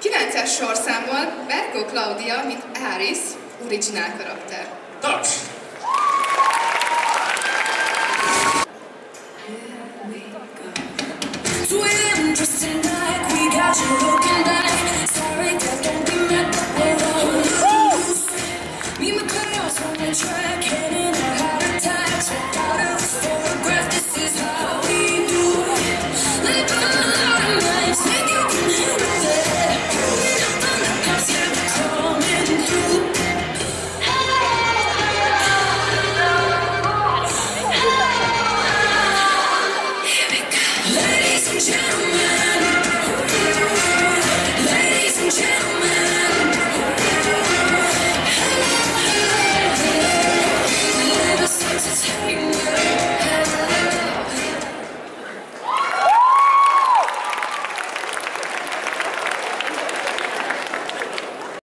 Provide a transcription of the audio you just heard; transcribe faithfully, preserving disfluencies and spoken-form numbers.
kilences sorszámban Verco Claudia, mint Aris, originál karakter. Taps! Swim, twisting like we got you.